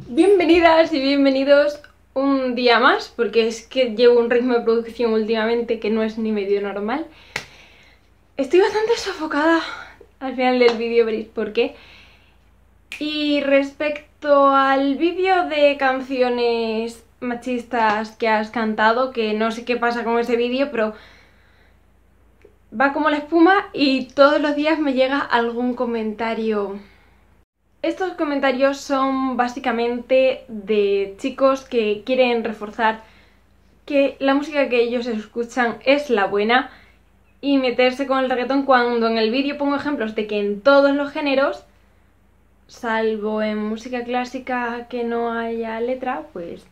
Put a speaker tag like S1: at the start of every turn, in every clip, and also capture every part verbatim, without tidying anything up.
S1: Bienvenidas y bienvenidos un día más, porque es que llevo un ritmo de producción últimamente que no es ni medio normal. Estoy bastante sofocada, al final del vídeo veréis por qué. Y respecto al vídeo de canciones machistas que has cantado, que no sé qué pasa con ese vídeo, pero va como la espuma y todos los días me llega algún comentario. Estos comentarios son básicamente de chicos que quieren reforzar que la música que ellos escuchan es la buena y meterse con el reggaetón cuando en el vídeo pongo ejemplos de que en todos los géneros, salvo en música clásica que no haya letra, pues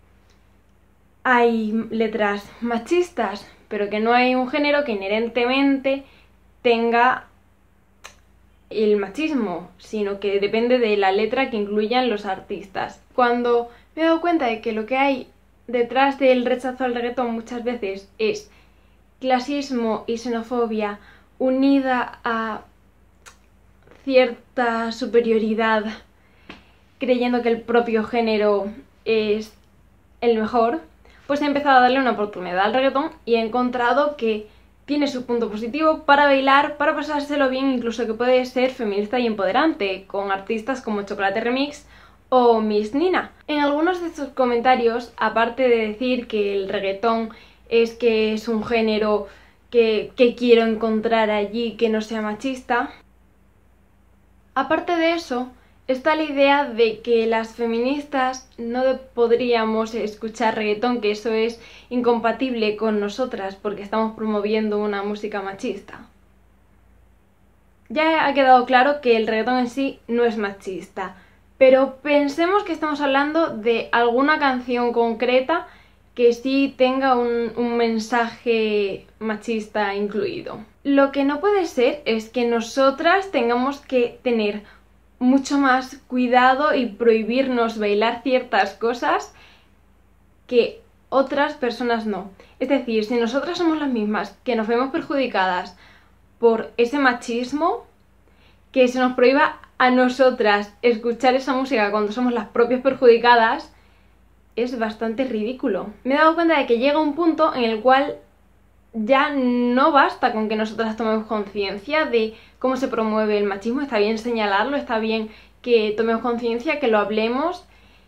S1: hay letras machistas, pero que no hay un género que inherentemente tenga el machismo, sino que depende de la letra que incluyan los artistas. Cuando me he dado cuenta de que lo que hay detrás del rechazo al reggaetón muchas veces es clasismo y xenofobia unida a cierta superioridad, creyendo que el propio género es el mejor, pues he empezado a darle una oportunidad al reggaetón y he encontrado que tiene su punto positivo para bailar, para pasárselo bien, incluso que puede ser feminista y empoderante, con artistas como Chocolate Remix o Miss Nina. En algunos de estos comentarios, aparte de decir que el reggaetón es que es un género que, que quiero encontrar allí que no sea machista, aparte de eso, está la idea de que las feministas no podríamos escuchar reggaetón, que eso es incompatible con nosotras porque estamos promoviendo una música machista. Ya ha quedado claro que el reggaetón en sí no es machista, pero pensemos que estamos hablando de alguna canción concreta que sí tenga un, un mensaje machista incluido. Lo que no puede ser es que nosotras tengamos que tener mucho más cuidado y prohibirnos bailar ciertas cosas que otras personas no. Es decir, si nosotras somos las mismas que nos vemos perjudicadas por ese machismo, que se nos prohíba a nosotras escuchar esa música cuando somos las propias perjudicadas, es bastante ridículo. Me he dado cuenta de que llega un punto en el cual ya no basta con que nosotras tomemos conciencia de cómo se promueve el machismo. Está bien señalarlo, está bien que tomemos conciencia, que lo hablemos,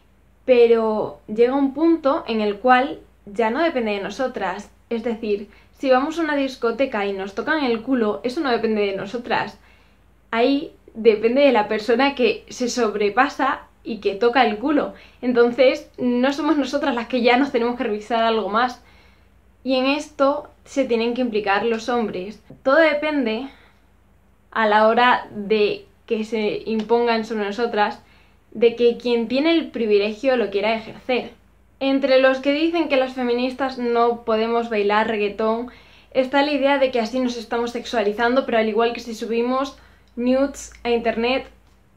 S1: pero llega un punto en el cual ya no depende de nosotras. Es decir, si vamos a una discoteca y nos tocan el culo, eso no depende de nosotras. Ahí depende de la persona que se sobrepasa y que toca el culo. Entonces no somos nosotras las que ya nos tenemos que revisar algo más. Y en esto se tienen que implicar los hombres. Todo depende a la hora de que se impongan sobre nosotras, de que quien tiene el privilegio lo quiera ejercer. Entre los que dicen que las feministas no podemos bailar reggaetón, está la idea de que así nos estamos sexualizando, pero al igual que si subimos nudes a internet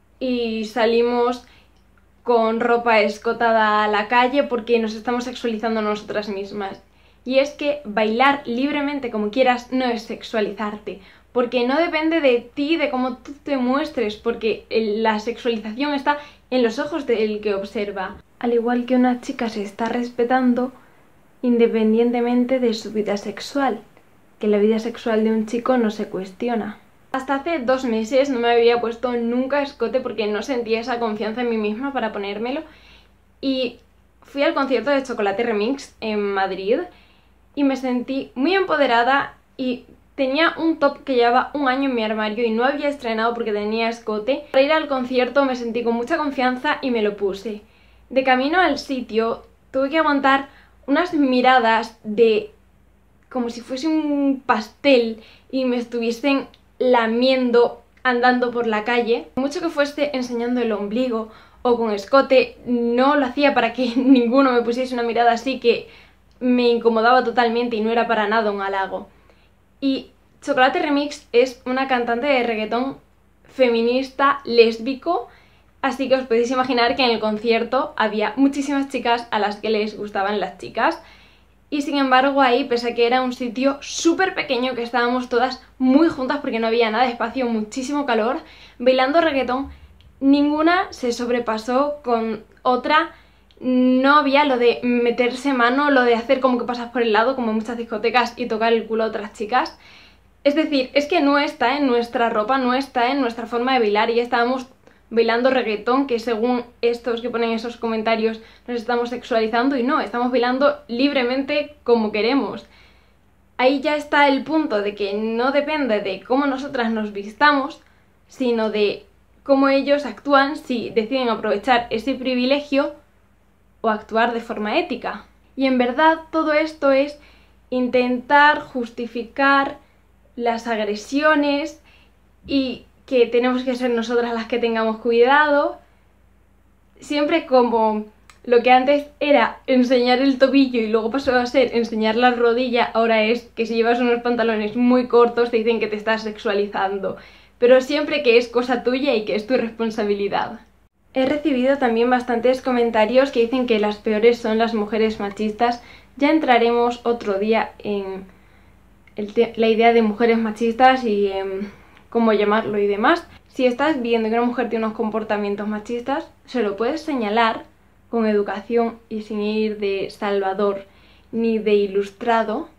S1: y salimos con ropa escotada a la calle porque nos estamos sexualizando nosotras mismas. Y es que bailar libremente como quieras no es sexualizarte, porque no depende de ti, de cómo tú te muestres, porque la sexualización está en los ojos del que observa. Al igual que una chica se está respetando independientemente de su vida sexual, que la vida sexual de un chico no se cuestiona. Hasta hace dos meses no me había puesto nunca escote porque no sentía esa confianza en mí misma para ponérmelo, y fui al concierto de Chocolate Remix en Madrid y me sentí muy empoderada y tenía un top que llevaba un año en mi armario y no había estrenado porque tenía escote. Para ir al concierto me sentí con mucha confianza y me lo puse. De camino al sitio tuve que aguantar unas miradas de como si fuese un pastel y me estuviesen lamiendo andando por la calle. Mucho que fuese enseñando el ombligo o con escote, no lo hacía para que ninguno me pusiese una mirada así que me incomodaba totalmente y no era para nada un halago. Y Chocolate Remix es una cantante de reggaetón feminista, lésbico, así que os podéis imaginar que en el concierto había muchísimas chicas a las que les gustaban las chicas. Y sin embargo ahí, pese a que era un sitio súper pequeño, que estábamos todas muy juntas porque no había nada de espacio, muchísimo calor, bailando reggaetón, ninguna se sobrepasó con otra. No había lo de meterse mano, lo de hacer como que pasas por el lado, como en muchas discotecas, y tocar el culo a otras chicas. Es decir, es que no está en nuestra ropa, no está en nuestra forma de bailar, y ya estábamos bailando reggaetón, que según estos que ponen esos comentarios nos estamos sexualizando, y no, estamos bailando libremente como queremos. Ahí ya está el punto de que no depende de cómo nosotras nos vistamos, sino de cómo ellos actúan, si deciden aprovechar ese privilegio o actuar de forma ética. Y en verdad todo esto es intentar justificar las agresiones y que tenemos que ser nosotras las que tengamos cuidado, siempre como lo que antes era enseñar el tobillo y luego pasó a ser enseñar la rodilla, ahora es que si llevas unos pantalones muy cortos te dicen que te estás sexualizando, pero siempre que es cosa tuya y que es tu responsabilidad. He recibido también bastantes comentarios que dicen que las peores son las mujeres machistas. Ya entraremos otro día en el la idea de mujeres machistas y en cómo llamarlo y demás. Si estás viendo que una mujer tiene unos comportamientos machistas, se lo puedes señalar con educación y sin ir de salvador ni de ilustrado.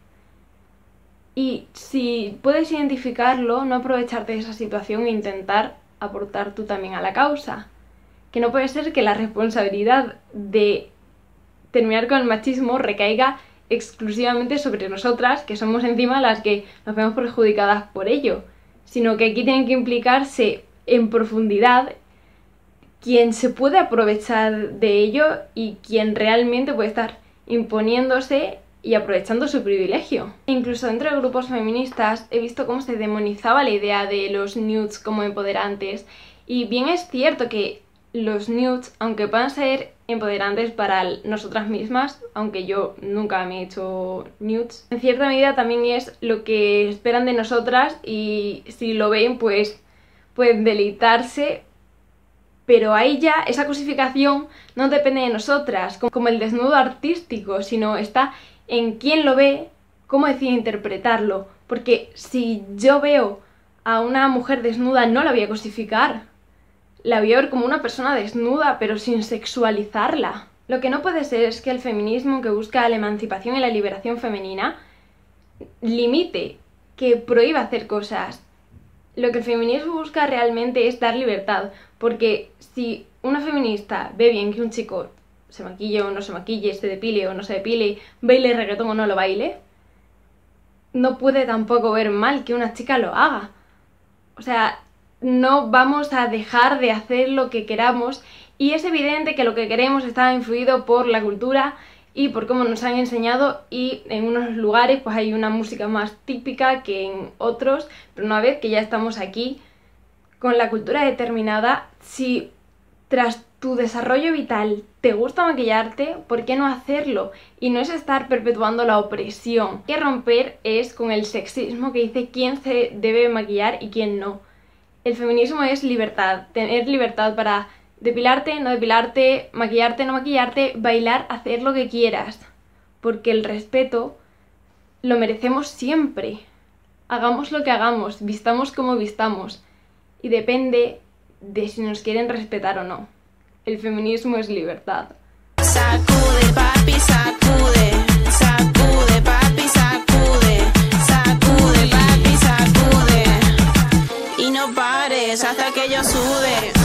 S1: Y si puedes identificarlo, no aprovecharte de esa situación e intentar aportar tú también a la causa. Que no puede ser que la responsabilidad de terminar con el machismo recaiga exclusivamente sobre nosotras, que somos encima las que nos vemos perjudicadas por ello, sino que aquí tienen que implicarse en profundidad quien se puede aprovechar de ello y quien realmente puede estar imponiéndose y aprovechando su privilegio. Incluso dentro de grupos feministas he visto cómo se demonizaba la idea de los nudes como empoderantes, y bien es cierto que los nudes, aunque puedan ser empoderantes para nosotras mismas, aunque yo nunca me he hecho nudes, en cierta medida también es lo que esperan de nosotras, y si lo ven pues pueden deleitarse, pero ahí ya esa cosificación no depende de nosotras, como el desnudo artístico, sino está en quién lo ve, cómo decide interpretarlo, porque si yo veo a una mujer desnuda no la voy a cosificar, la voy a ver como una persona desnuda, pero sin sexualizarla. Lo que no puede ser es que el feminismo, que busca la emancipación y la liberación femenina, limite, que prohíba hacer cosas. Lo que el feminismo busca realmente es dar libertad, porque si una feminista ve bien que un chico se maquille o no se maquille, se depile o no se depile, baile reggaetón o no lo baile, no puede tampoco ver mal que una chica lo haga. O sea, no vamos a dejar de hacer lo que queramos, y es evidente que lo que queremos está influido por la cultura y por cómo nos han enseñado, y en unos lugares pues hay una música más típica que en otros, pero una vez que ya estamos aquí con la cultura determinada, si tras tu desarrollo vital te gusta maquillarte, ¿por qué no hacerlo? Y no es estar perpetuando la opresión. Lo que hay que romper es con el sexismo que dice quién se debe maquillar y quién no. El feminismo es libertad, tener libertad para depilarte, no depilarte, maquillarte, no maquillarte, bailar, hacer lo que quieras, porque el respeto lo merecemos siempre. Hagamos lo que hagamos, vistamos como vistamos, y depende de si nos quieren respetar o no. El feminismo es libertad.
S2: Sacude, papi, sacude, sacude, papi, sacude, sacude, papi, sacude, y no pares hasta que yo sude.